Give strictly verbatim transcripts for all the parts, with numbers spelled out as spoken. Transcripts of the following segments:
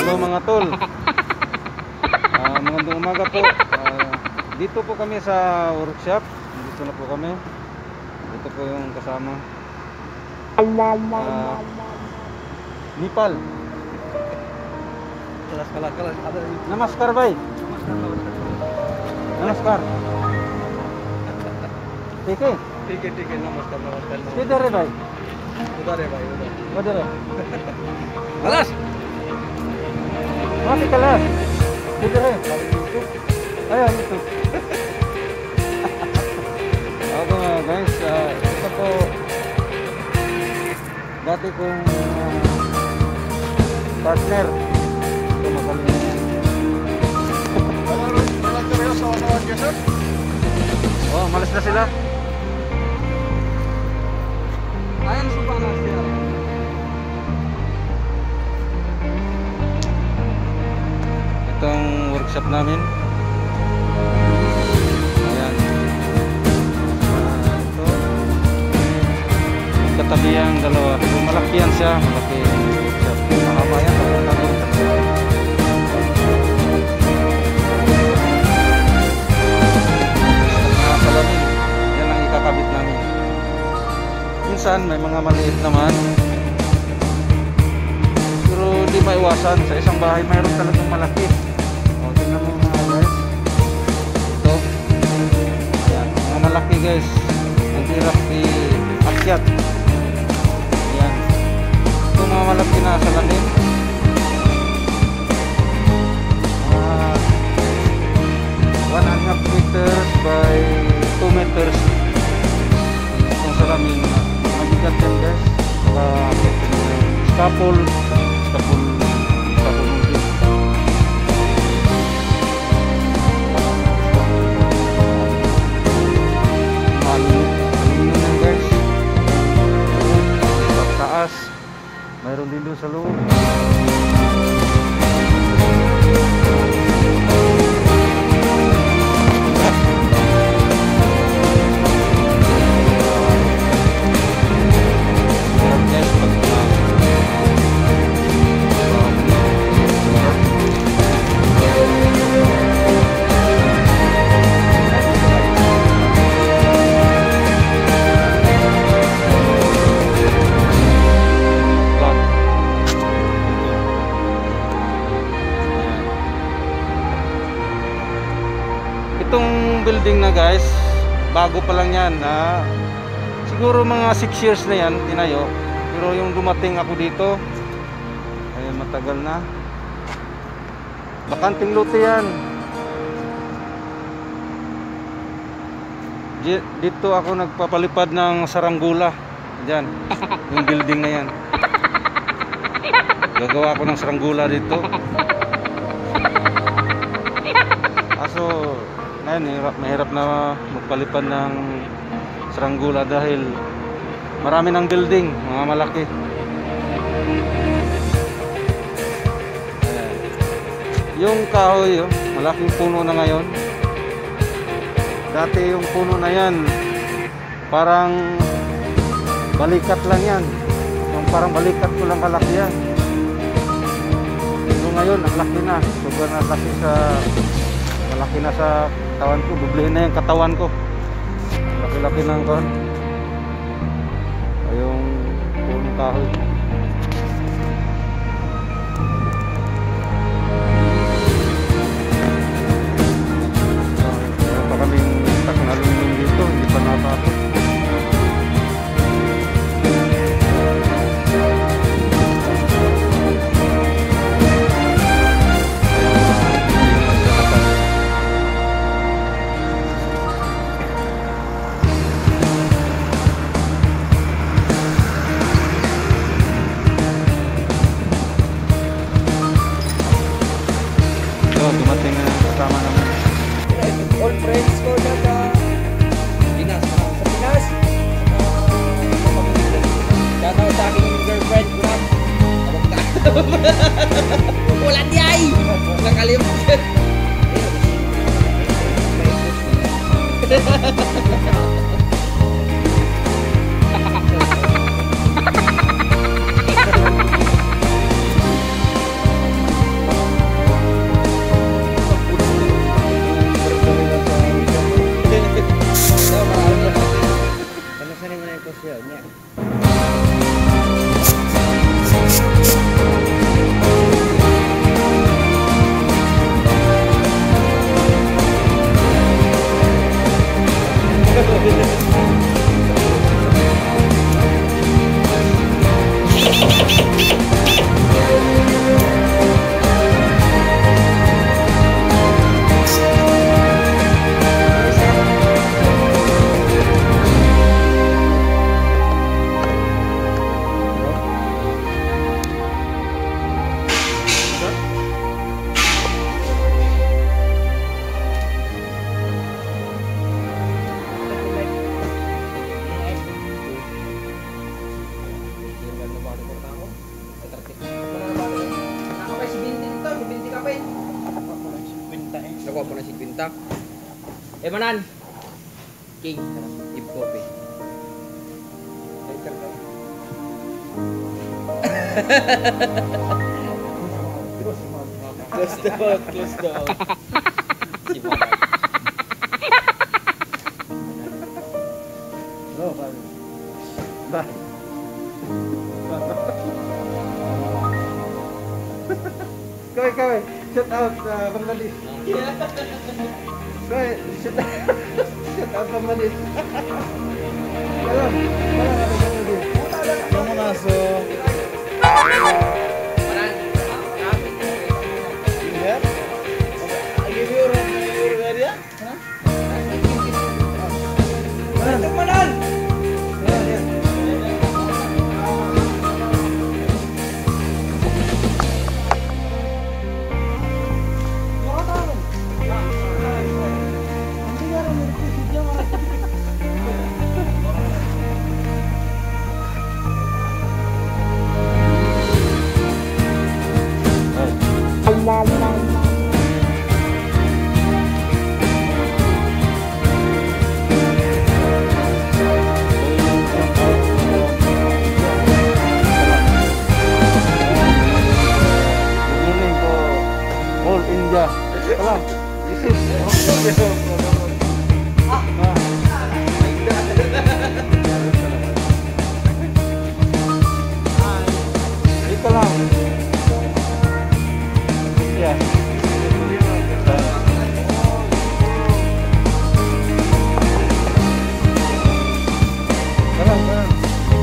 Hello mga tol. Uh, magandang umaga po. Uh, dito po kami sa workshop. Dito na po kami. Dito po yung kasama. Uh, Nipal. Kalas kalas kalas. Namaskar bay. Namaskar. ठीक है ठीक है ठीक है नमस्कार नमस्कार किधर है भाई उधर है भाई उधर उधर है कलश masih kelas kiधर है ayo itu ako mga guys uh, ito po dati kong uh, partner ito magaling oh malas na sila. Ayan sumpah nasi. Itong workshop namin. Ayan. Uh, ito. Katabi ang dalawa. Malaki yan siya. Malaki yung workshop. Mahaba yan. Salamin. Yan ang ikakabit namin. Minsan may mga maliit naman. Pero di maiwasan. Sa isang bahay mayroon talagang malaki. O, tingnan mo mga guys. Ito. Ayan. Mga malaki guys. Ang hirap i-akyat. Ayan. Ito mga malaki na salamin. Uh, one and a half meters by two meters. Itong salamin. Mabigat yan guys. Uh, scaffold. Scaffold. Scaffold molding. Aluminum yan guys. Sa taas. Mayroon din doon sa loob. Itong building na guys, bago pa lang yan na siguro mga six years na yan tinayo, pero yung dumating ako dito ay matagal na. Bakanting lote yan. Dito ako nagpapalipad ng saranggula. Diyan, yung building na yan. Gagawa ako ng saranggula dito. Aso ngayon, hirap, mahirap na magpalipad ng saranggula dahil marami ng building, mga malaki. Ayan. Yung kahoy, oh, malaking puno na ngayon. Dati yung puno na yan, parang balikat lang yan. Yung parang balikat ko lang kalaki yan. Pero ngayon, ang laki na. Sobrang laki sa... Malaki na sa katawan ko, dublihin na yung katawan ko. Laki-laki ng kawan. Yung punong kahoy. Meron pa kaming tak na aluminum dito, hindi pa natapos. Siya niya. Nakuha po na si Quinta. Eh manan King Ib Coffee. Close the mouth, close the mouth. Si Manan. Oh, bago. Ba. Kawai, kawai. Shout out uh, Bangladesh. Kawai, shout out. Shout out Bangladesh. Alam, alam ada Bangladesh. Kamu masuk. Iya. Lagi biur, biur dia. Hah? Mana? Mana? Salam. This is ah. Ito lang. Yeah. Salam, salam.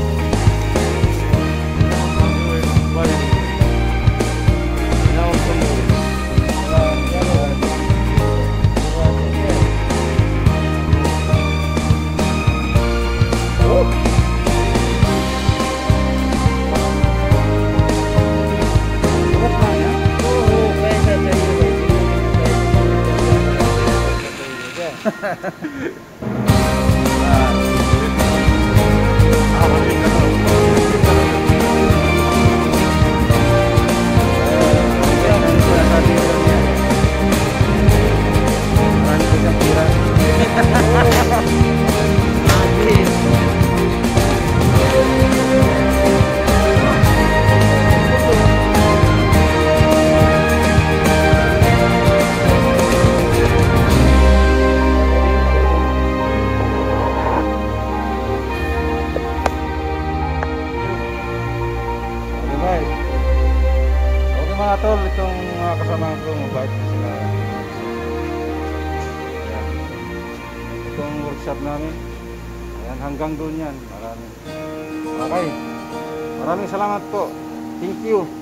Mga tol, itong mga kasama ko, mabait sila. Ayan. Itong workshop namin. Ayan, hanggang doon yan. Maraming. Okay. Maraming salamat po. Thank you.